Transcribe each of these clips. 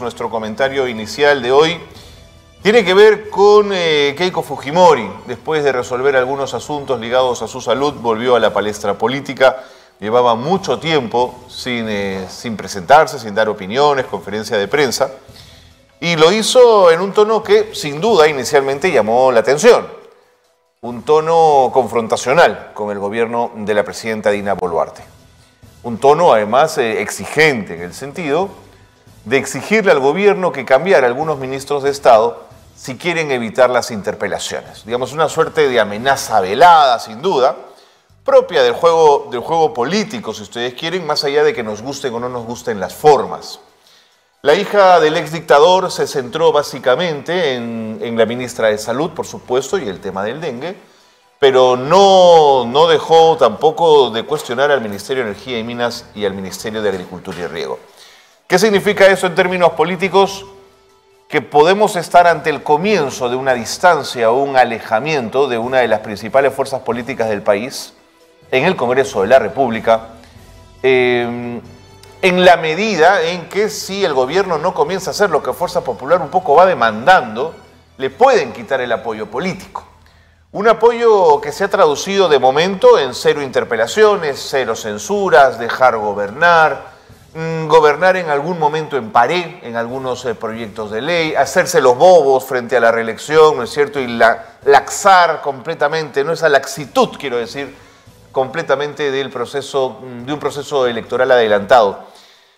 nuestro comentario inicial de hoy tiene que ver con Keiko Fujimori. Después de resolver algunos asuntos ligados a su salud, volvió a la palestra política. Llevaba mucho tiempo sin presentarse, sin dar opiniones, conferencia de prensa. Y lo hizo en un tono que, sin duda, inicialmente llamó la atención. Un tono confrontacional con el gobierno de la presidenta Dina Boluarte. Un tono, además, exigente, en el sentido de exigirle al gobierno que cambiara algunos ministros de Estado si quieren evitar las interpelaciones. Digamos, una suerte de amenaza velada, sin duda, propia del juego político, si ustedes quieren, más allá de que nos gusten o no nos gusten las formas. La hija del exdictador se centró básicamente en la ministra de Salud, por supuesto, y el tema del dengue, pero no dejó tampoco de cuestionar al Ministerio de Energía y Minas y al Ministerio de Agricultura y Riego. ¿Qué significa eso en términos políticos? Que podemos estar ante el comienzo de una distancia o un alejamiento de una de las principales fuerzas políticas del país en el Congreso de la República, en la medida en que si el gobierno no comienza a hacer lo que Fuerza Popular un poco va demandando, le pueden quitar el apoyo político. Un apoyo que se ha traducido de momento en 0 interpelaciones, 0 censuras, dejar gobernar, gobernar en algún momento en pared, en algunos proyectos de ley, hacerse los bobos frente a la reelección, ¿no es cierto? Y laxar completamente, no esa laxitud, quiero decir, completamente de un proceso electoral adelantado.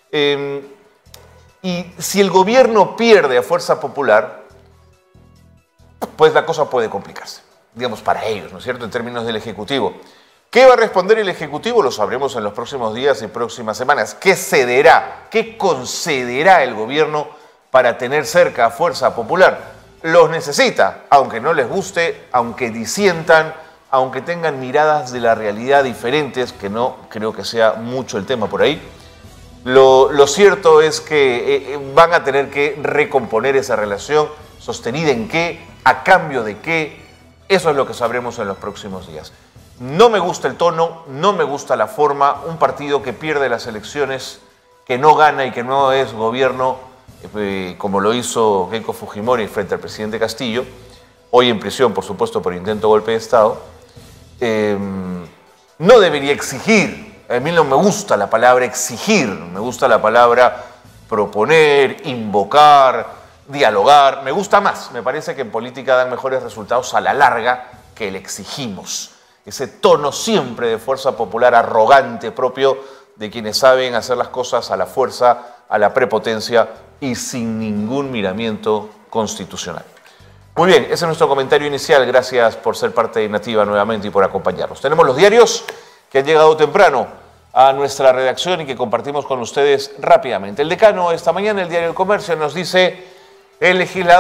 Y si el gobierno pierde a Fuerza Popular, pues la cosa puede complicarse, digamos, para ellos, ¿no es cierto?, en términos del Ejecutivo. ¿Qué va a responder el Ejecutivo? Lo sabremos en los próximos días y próximas semanas. ¿Qué cederá? ¿Qué concederá el gobierno para tener cerca a Fuerza Popular? Los necesita, aunque no les guste, aunque disientan, aunque tengan miradas de la realidad diferentes, que no creo que sea mucho el tema por ahí. Lo cierto es que van a tener que recomponer esa relación, sostenida en qué, a cambio de qué. Eso es lo que sabremos en los próximos días. No me gusta el tono, no me gusta la forma. Un partido que pierde las elecciones, que no gana y que no es gobierno, como lo hizo Keiko Fujimori frente al presidente Castillo, hoy en prisión, por supuesto, por intento de golpe de Estado, no debería exigir. A mí no me gusta la palabra exigir, me gusta la palabra proponer, invocar, dialogar. Me gusta más, me parece que en política dan mejores resultados a la larga que el exigimos. Ese tono siempre de Fuerza Popular arrogante, propio de quienes saben hacer las cosas a la fuerza, a la prepotencia y sin ningún miramiento constitucional. Muy bien, ese es nuestro comentario inicial. Gracias por ser parte de Nativa nuevamente y por acompañarnos. Tenemos los diarios que han llegado temprano a nuestra redacción y que compartimos con ustedes rápidamente. El Decano esta mañana, el diario El Comercio, nos dice: el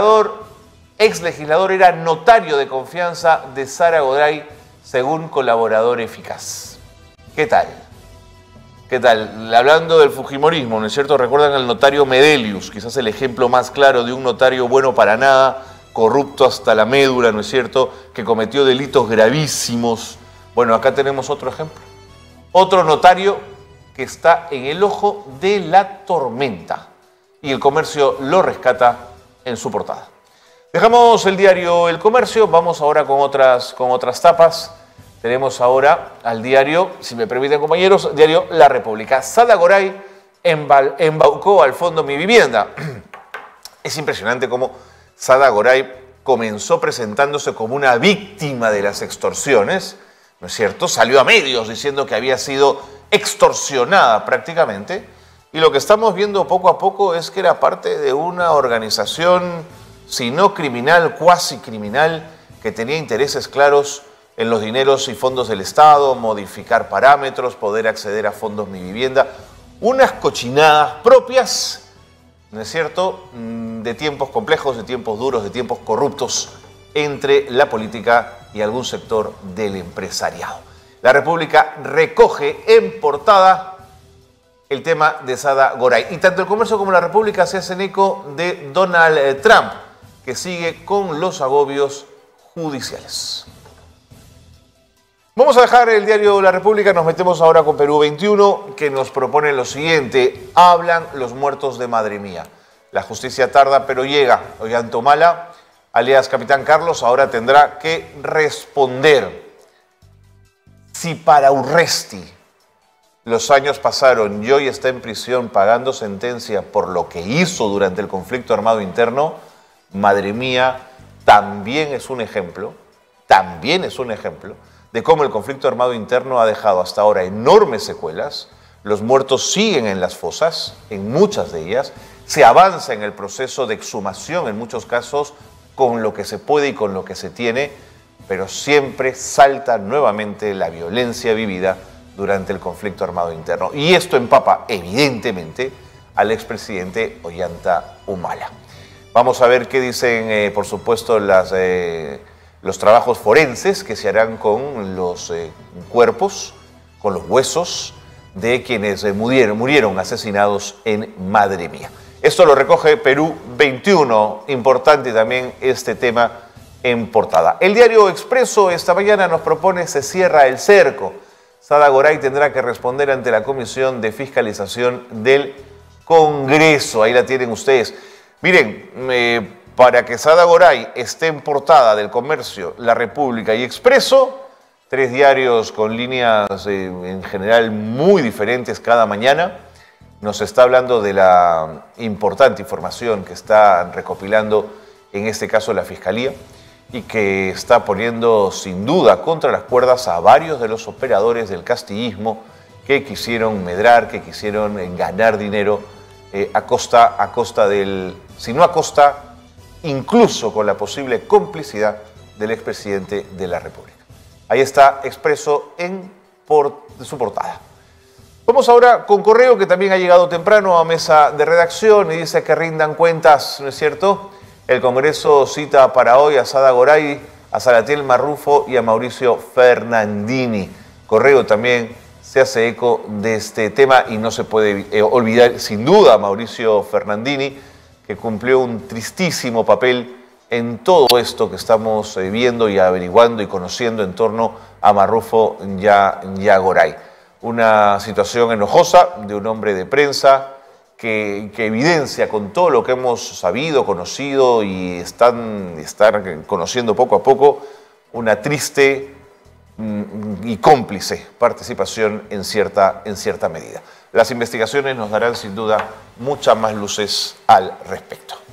ex legislador era notario de confianza de Sara Goday, según colaborador eficaz. ¿Qué tal? ¿Qué tal? Hablando del fujimorismo, ¿no es cierto? Recuerdan al notario Medelius, quizás el ejemplo más claro de un notario bueno para nada, corrupto hasta la médula, ¿no es cierto?, que cometió delitos gravísimos. Bueno, acá tenemos otro ejemplo. Otro notario que está en el ojo de la tormenta. Y El Comercio lo rescata en su portada. Dejamos el diario El Comercio, vamos ahora con otras tapas. Tenemos ahora al diario, si me permiten compañeros, diario La República. Sada Goday embaucó al Fondo Mi Vivienda. Es impresionante cómo Sada Goday comenzó presentándose como una víctima de las extorsiones, ¿no es cierto? Salió a medios diciendo que había sido extorsionada prácticamente, y lo que estamos viendo poco a poco es que era parte de una organización, si no criminal, cuasi criminal, que tenía intereses claros en los dineros y fondos del Estado, modificar parámetros, poder acceder a fondos Mi Vivienda, unas cochinadas propias, ¿no es cierto?, de tiempos complejos, de tiempos duros, de tiempos corruptos entre la política y algún sector del empresariado. La República recoge en portada el tema de Sada Goday. Y tanto El Comercio como La República se hacen eco de Donald Trump, que sigue con los agobios judiciales. Vamos a dejar el diario La República, nos metemos ahora con Perú 21, que nos propone lo siguiente: hablan los muertos de Madre Mía. La justicia tarda, pero llega. Ollanta Humala, alias Capitán Carlos, ahora tendrá que responder. Si para Urresti los años pasaron y hoy está en prisión pagando sentencia por lo que hizo durante el conflicto armado interno, madre mía, también es un ejemplo de cómo el conflicto armado interno ha dejado hasta ahora enormes secuelas. Los muertos siguen en las fosas, en muchas de ellas. Se avanza en el proceso de exhumación, en muchos casos, con lo que se puede y con lo que se tiene, pero siempre salta nuevamente la violencia vivida durante el conflicto armado interno. Y esto empapa, evidentemente, al expresidente Ollanta Humala. Vamos a ver qué dicen, por supuesto, los trabajos forenses que se harán con los cuerpos, con los huesos de quienes murieron asesinados en Madre Mía. Esto lo recoge Perú 21, importante también este tema en portada. El diario Expreso esta mañana nos propone se cierra el cerco. Sada Goray tendrá que responder ante la Comisión de Fiscalización del Congreso. Ahí la tienen ustedes. Miren, para que Sada Goray esté en portada del Comercio, La República y Expreso, 3 diarios con líneas en general muy diferentes cada mañana, nos está hablando de la importante información que está recopilando, en este caso la Fiscalía, y que está poniendo sin duda contra las cuerdas a varios de los operadores del castillismo que quisieron medrar, que quisieron ganar dinero a costa del, si no a costa, incluso con la posible complicidad del expresidente de la República. Ahí está Expreso en su portada. Vamos ahora con Correo, que también ha llegado temprano a mesa de redacción y dice que rindan cuentas, ¿no es cierto? El Congreso cita para hoy a Sada Goray, a Salatiel Marrufo y a Mauricio Fernandini. Correo también se hace eco de este tema y no se puede olvidar sin duda a Mauricio Fernandini, que cumplió un tristísimo papel en todo esto que estamos viendo y averiguando y conociendo en torno a Marrufo y a Goray. Una situación enojosa de un hombre de prensa que evidencia con todo lo que hemos sabido, conocido y están conociendo poco a poco una triste y cómplice participación en cierta medida. Las investigaciones nos darán sin duda muchas más luces al respecto.